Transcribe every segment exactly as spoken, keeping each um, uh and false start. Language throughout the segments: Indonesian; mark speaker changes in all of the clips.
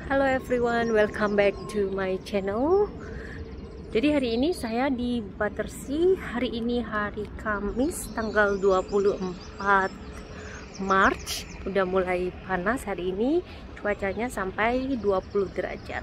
Speaker 1: Halo everyone, welcome back to my channel. Jadi hari ini saya di Battersea. Hari ini hari Kamis tanggal dua puluh empat Maret. Udah mulai panas hari ini. Cuacanya sampai dua puluh derajat.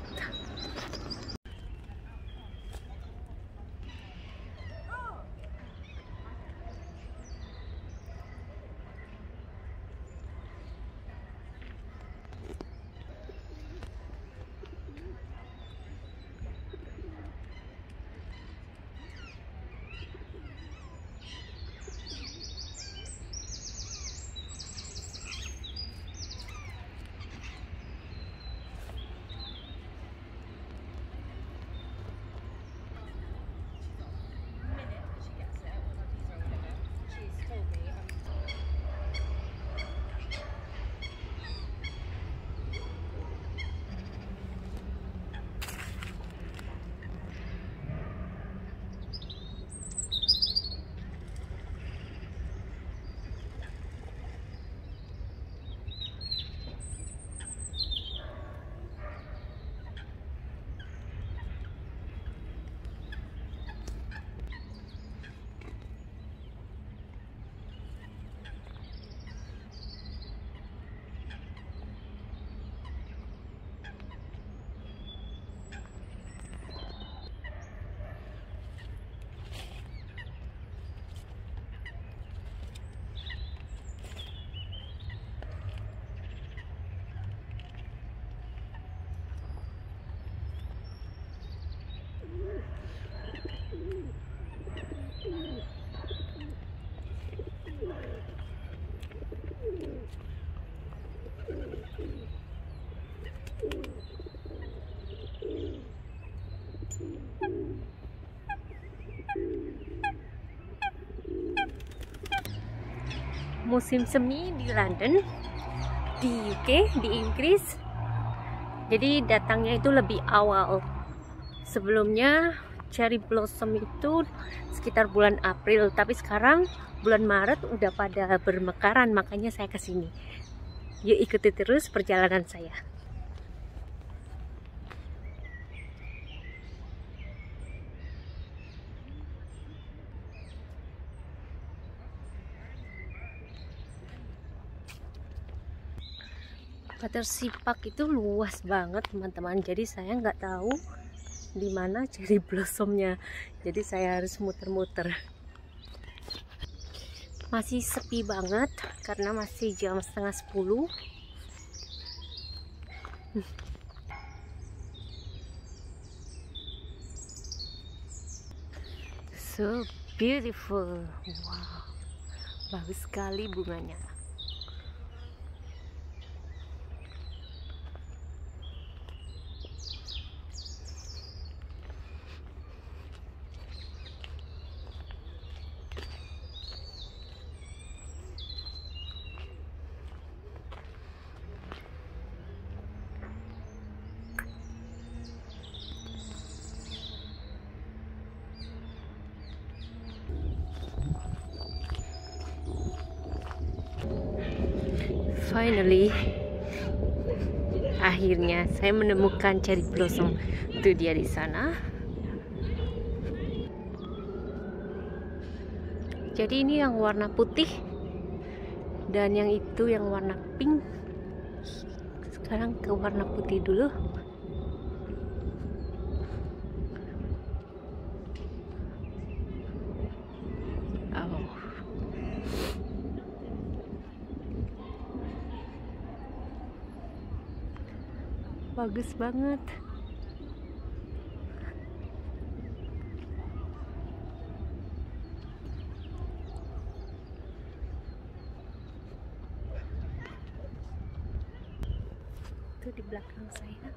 Speaker 1: Musim semi di London, di U K, di Inggris. Jadi datangnya itu lebih awal. Sebelumnya cherry blossom itu sekitar bulan April, tapi sekarang bulan Maret udah pada bermekaran, makanya saya kesini. Yuk ikuti terus perjalanan saya. Battersea Park itu luas banget teman-teman, jadi saya nggak tahu di mana cherry blossomnya, jadi saya harus muter-muter. Masih sepi banget karena masih jam setengah sepuluh. So beautiful, wow, bagus sekali bunganya. Finally, akhirnya saya menemukan cherry blossom. Itu dia di sana. Jadi ini yang warna putih dan yang itu yang warna pink. Sekarang ke warna putih dulu. Oh. Bagus banget. Itu di belakang saya.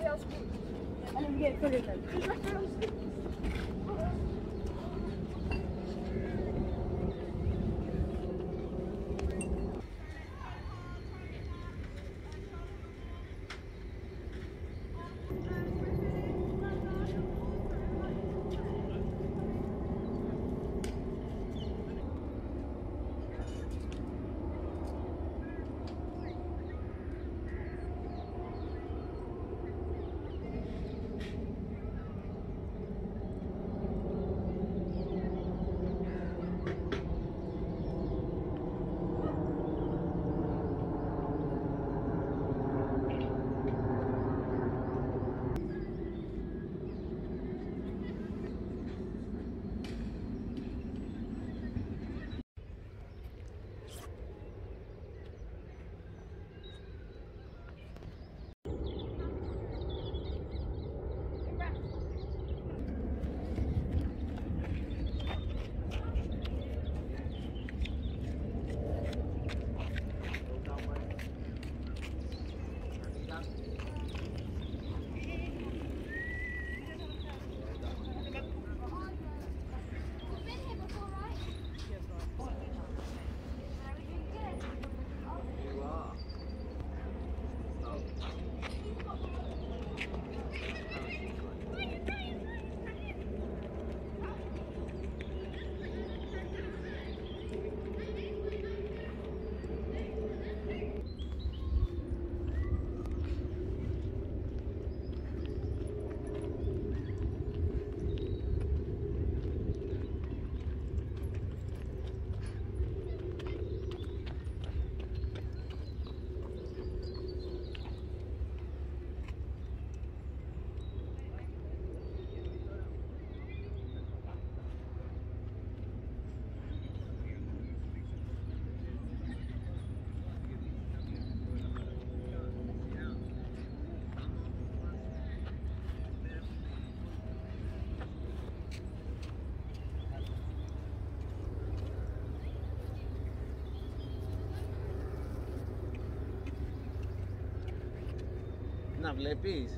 Speaker 2: Να βλέπεις.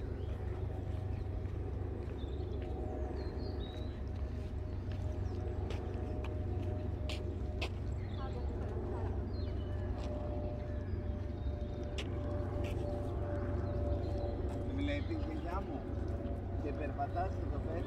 Speaker 2: Βλέπεις γελιά μου και περπατάς εδώ πέρα.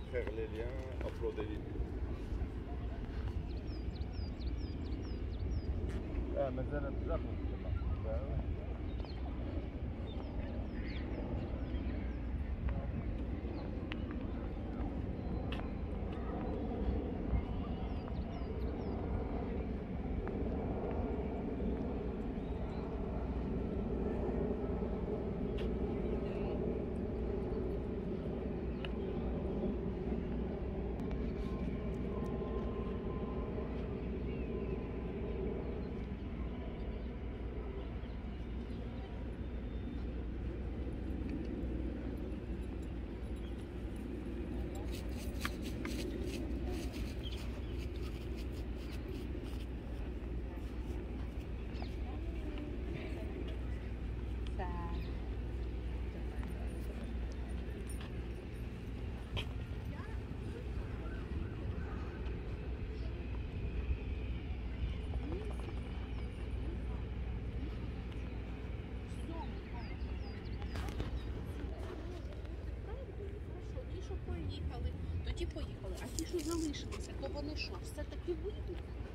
Speaker 2: faire les liens, uploader les vidéos. Ah, mais ça n'a pas de
Speaker 3: Поїхали, тоді поїхали. А ті, що залишилися, то вони що, все-таки вийдуть?